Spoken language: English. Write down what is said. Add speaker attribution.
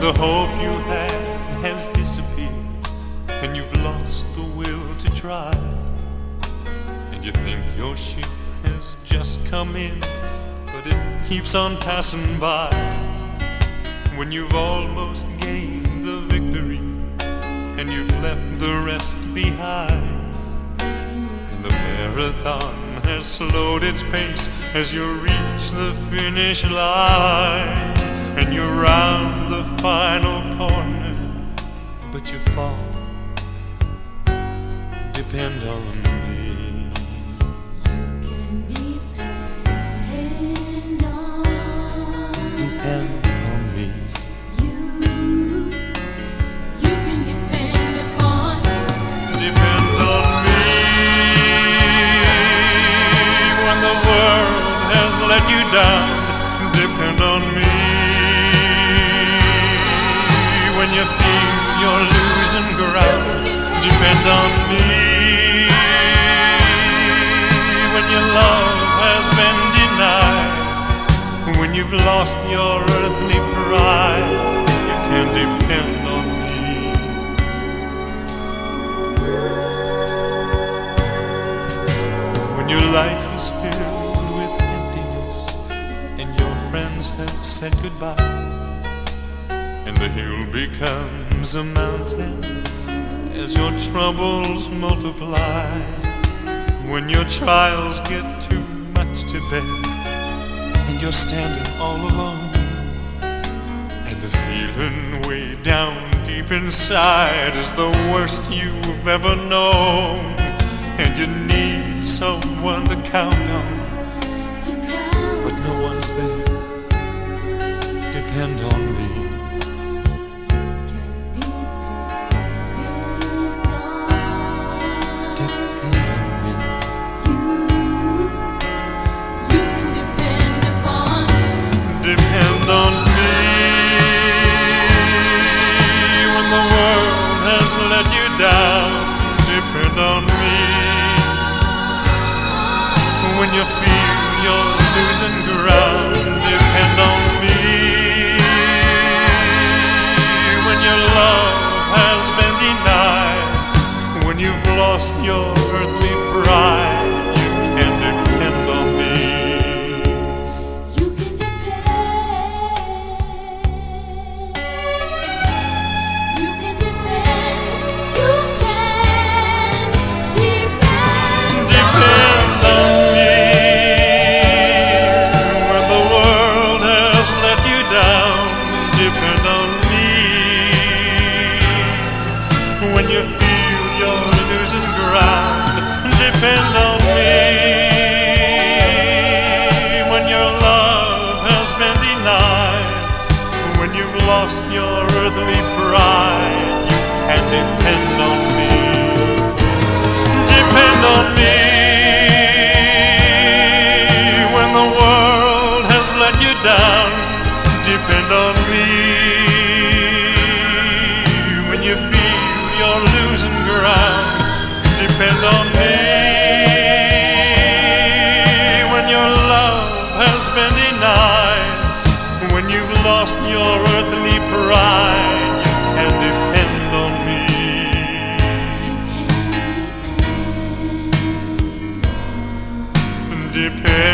Speaker 1: the hope you had has disappeared, and you've lost the will to try, and you think your ship has just come in, but it keeps on passing by. When you've almost gained the victory, and you've left the rest behind, and the marathon has slowed its pace as you reach the finish line, and you're round the final corner, but you fall. Depend on me.
Speaker 2: You can depend on.
Speaker 1: Depend on me.
Speaker 2: You can depend upon.
Speaker 1: Depend on me. When the world has let you down, depend on me. When you feel you're losing ground, depend on me. When your love has been denied, when you've lost your earthly pride, you can depend on me. When your life is filled with emptiness, and your friends have said goodbye, and the hill becomes a mountain as your troubles multiply. When your trials get too much to bear, and you're standing all alone, and the feeling way down deep inside is the worst you've ever known, and you need someone to count on, but no one's there. Depend on me. Depend on me. When the world has let you down, depend on me. When you feel you're losing ground, depend on me. When your love has been denied, when you've lost your earthly pride, you can depend on me. When you feel you're losing ground, depend on me. When your love has been denied, when you've lost your earthly pride, you can depend on me. Depend on me. When the world has let you down, depend on me. When you feel you're losing ground, depend on me. When your love has been denied, when you've lost your earthly pride, you can depend on me. Depend